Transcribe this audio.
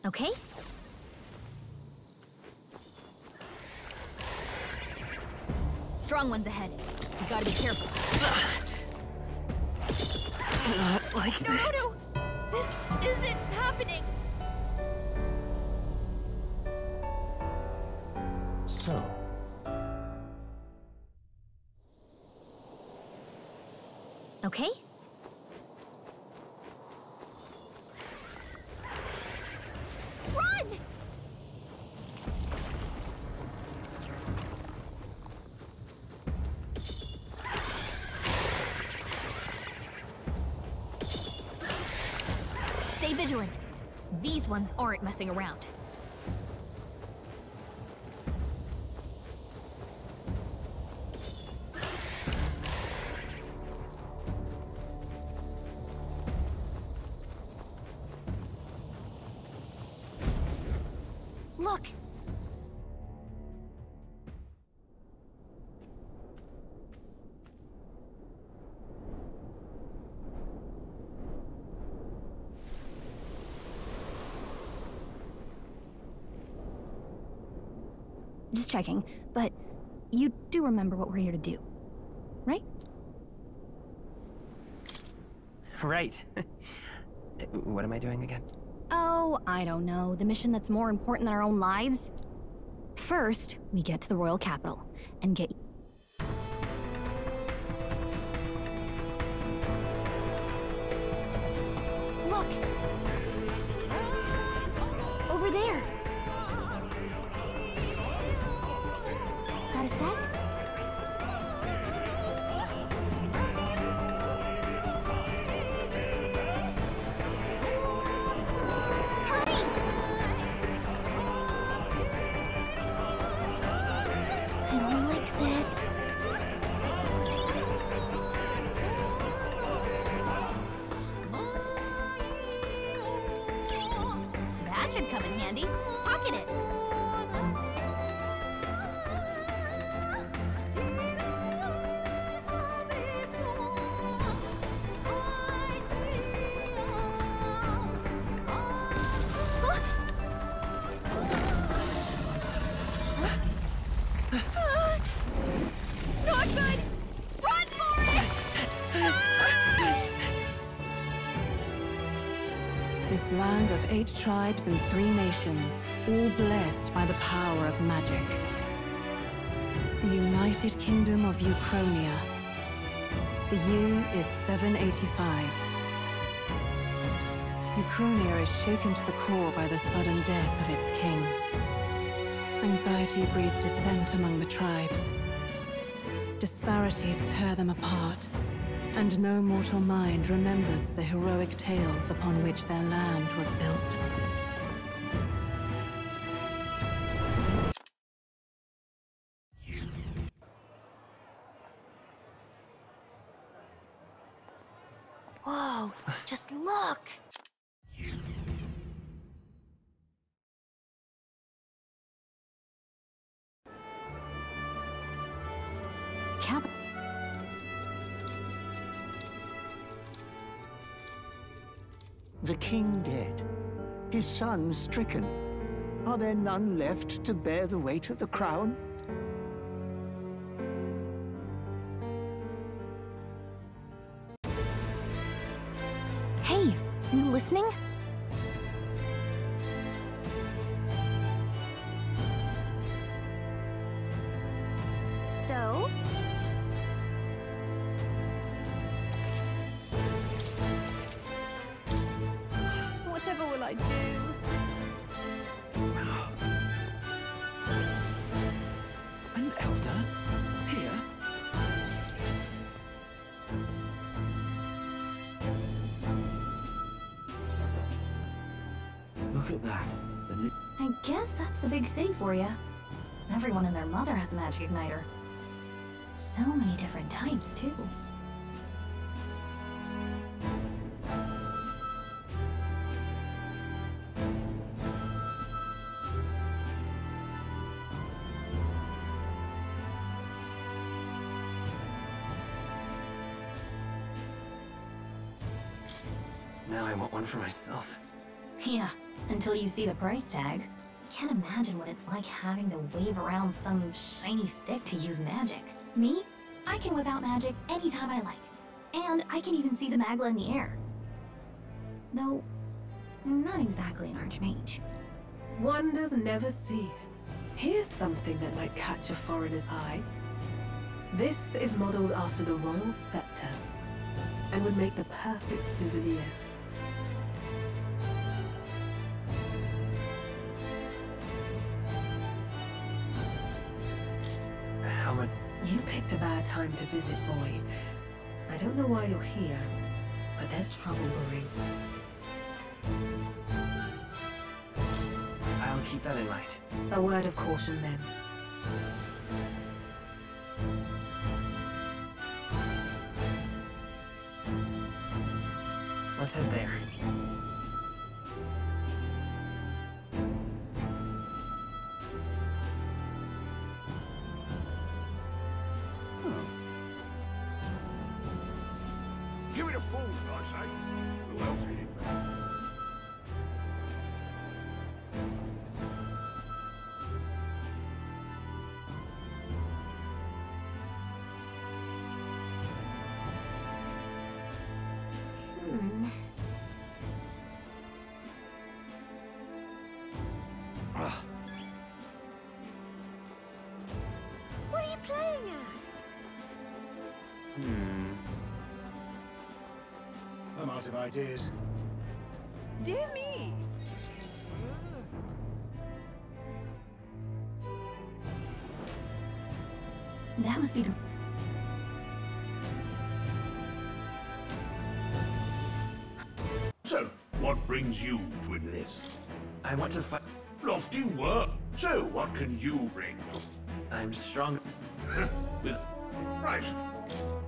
Okay? Strong ones ahead. You gotta be careful. Not like this. No! This isn't happening! So, Okay? Run! Stay vigilant. These ones aren't messing around. Look! Just checking, but you do remember what we're here to do, right? right. What am I doing again? Oh, I don't know. The mission that's more important than our own lives? First, we get to the royal capital and get... Look! Over there! Got a sec? Hurry! I don't like this. That should come in handy. Pocket it. Not good! Run for it! This land of 8 tribes and 3 nations, all blessed by the power of magic. The United Kingdom of Ukronia. The year is 785. Ukronia is shaken to the core by the sudden death of its king. Anxiety breeds dissent among the tribes. Disparities tear them apart, and no mortal mind remembers the heroic tales upon which their land was built. Whoa, just look! Cap- The king dead, his son stricken. Are there none left to bear the weight of the crown? Hey, you listening? So? Whatever will I do? An elder? Here? Look at that. I guess that's the big city for you. Everyone and their mother has a magic igniter. So many different types, too. Now I want one for myself. Yeah, until you see the price tag. Can't imagine what it's like having to wave around some shiny stick to use magic. Me? I can whip out magic anytime I like. And I can even see the Magla in the air. Though, I'm not exactly an archmage. Wonders never cease. Here's something that might catch a foreigner's eye. This is modeled after the royal scepter, and would make the perfect souvenir. How much? You picked a bad time to visit, boy. I don't know why you're here, but there's trouble brewing. I'll keep that in mind. A word of caution, then. Let's head there. Give it a fool, I say. Who else can it be? What are you playing at? I'm out of ideas. Dear me! That must be the... So, what brings you to enlist? I want to fight. Lofty work. So, what can you bring? I'm strong. With... Right.